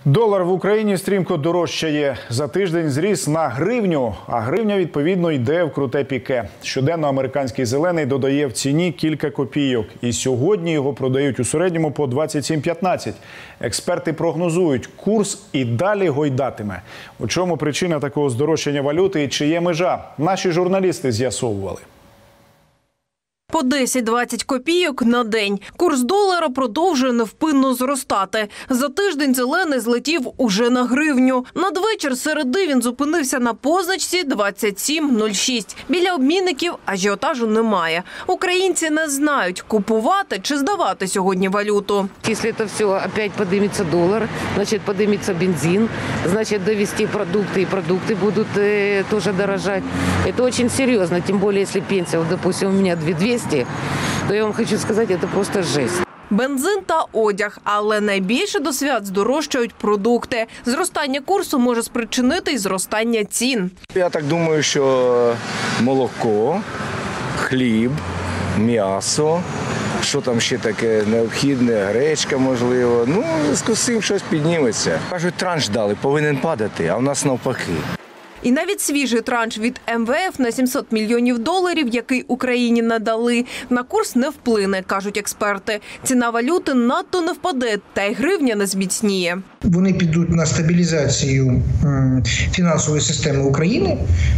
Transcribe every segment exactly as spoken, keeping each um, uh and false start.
Долар в Україні стрімко дорожчає. За тиждень зріс на гривню, а гривня, відповідно, йде в круте піке. Щоденно американський зелений додає в ціні кілька копійок. І сьогодні його продають у середньому по двадцять сім п'ятнадцять. Експерти прогнозують, курс і далі гойдатиме. У чому причина такого здорожчання валюти і чи є межа? Наші журналісти з'ясовували. По десять-двадцять копійок на день. Курс долара продовжує невпинно зростати. За тиждень зелений злетів уже на гривню. Надвечір середи він зупинився на позначці двадцять сім нуль шість. Біля обмінників ажіотажу немає. Українці не знають, купувати чи здавати сьогодні валюту. Якщо це все опять підніметься долар, значить підніметься бензин, значить довести продукти, і продукти будуть е, теж дорожати. Це дуже серйозно, тим більше, якщо пенсія, допустим, у мене дві двісті, то я вам хочу сказати, це просто жесть. Бензин та одяг, але найбільше до свят здорожчають продукти. Зростання курсу може спричинити й зростання цін. Я так думаю, що молоко, хліб, м'ясо, що там ще таке необхідне, гречка можливо. Ну, з цим щось підніметься. Кажуть, транш дали, повинен падати, а в нас навпаки. І навіть свіжий транш від ем ве еф на сімсот мільйонів доларів, який Україні надали, на курс не вплине, кажуть експерти. Ціна валюти надто не впаде, та й гривня не зміцніє. Вони підуть на стабілізацію фінансової системи України,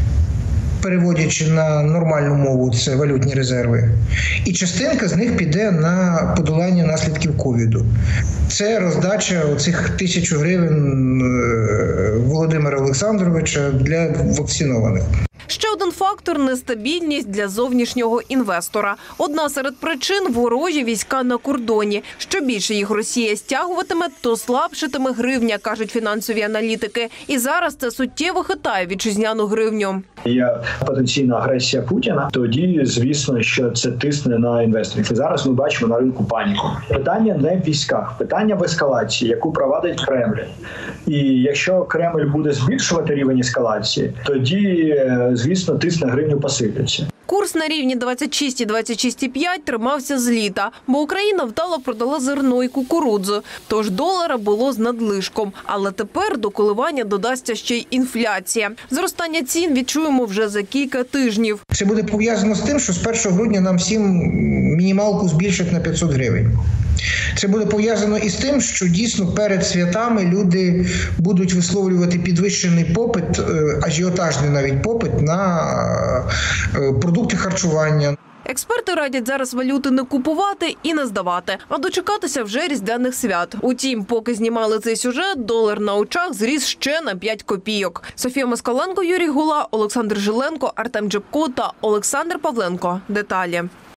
переводячи на нормальну мову, це валютні резерви. І частинка з них піде на подолання наслідків ковіду. Це роздача оцих тисячу гривень Володимира Олександровича для вакцинованих. Ще один фактор – нестабільність для зовнішнього інвестора. Одна серед причин – ворожі війська на кордоні. Що більше їх Росія стягуватиме, то слабшатиме гривня, кажуть фінансові аналітики. І зараз це суттєво хитає вітчизняну гривню. Є потенційна агресія Путіна, тоді, звісно, що це тисне на інвесторів. І зараз ми бачимо на ринку паніку. Питання не в військах, питання в ескалації, яку провадить Кремль. І якщо Кремль буде збільшувати рівень ескалації, тоді, звісно, тиск на гривню посиплеться. Курс на рівні двадцять шість і двадцять шість і п'ять тримався з літа, бо Україна вдало продала зерно і кукурудзу. Тож долара було з надлишком. Але тепер до коливання додасться ще й інфляція. Зростання цін відчуємо вже за кілька тижнів. Це буде пов'язано з тим, що з першого грудня нам всім мінімалку збільшать на п'ятсот гривень. Це буде пов'язано із тим, що дійсно перед святами люди будуть висловлювати підвищений попит, ажіотажний навіть попит на продукти харчування. Експерти радять зараз валюти не купувати і не здавати, а дочекатися вже різдвяних свят. Утім, поки знімали цей сюжет, долар на очах зріс ще на п'ять копійок. Софія Москаленко, Юрій Гула, Олександр Жиленко, Артем Джебко та Олександр Павленко. Деталі.